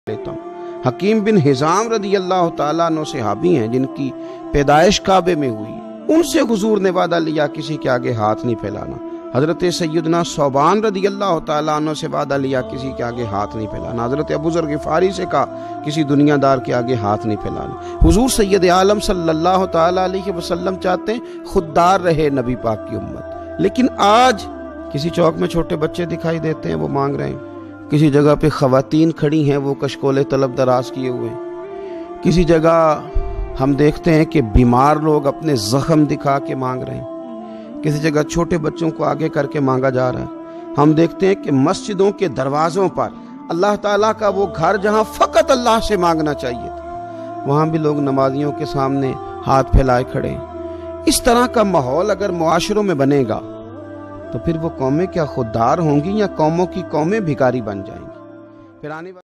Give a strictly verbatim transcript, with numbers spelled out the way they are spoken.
लेता हूँ। हकीम बिन हिजाम रदी अल्लाह ताला अन्हु सहाबी हैं जिनकी पैदाइश काबे में हुई। उनसे हुजूर ने वादा लिया किसी के आगे हाथ नहीं फैलाना। हजरत सैयदना सौबान रदी अल्लाह ताला अन्हु से वादा लिया किसी के आगे हाथ नहीं फैलाना। हजरत अबू ज़र गिफ़ारी से कहा किसी दुनियादार के आगे हाथ नहीं फैलाना। हुजूर सैयद आलम सल्लल्लाहु ताला अलैहि वसल्लम चाहते हैं खुददार रहे नबी पाक की उम्मत। लेकिन आज किसी चौक में छोटे बच्चे दिखाई देते हैं, वो मांग रहे हैं। किसी जगह पे ख़वातीन खड़ी हैं, वो कशकोले तलब दराज किए हुए हैं। किसी जगह हम देखते हैं कि बीमार लोग अपने ज़ख्म दिखा के मांग रहे हैं। किसी जगह छोटे बच्चों को आगे करके मांगा जा रहा है। हम देखते हैं कि मस्जिदों के दरवाज़ों पर अल्लाह ताला का वो घर जहाँ फ़कत अल्लाह से मांगना चाहिए था, वहाँ भी लोग नमाजियों के सामने हाथ फैलाए खड़े हैं। इस तरह का माहौल अगर मुआशरों में बनेगा तो फिर वो कौमें क्या खुददार होंगी या कौमों की कौमें भिखारी बन जाएंगी। फिर आने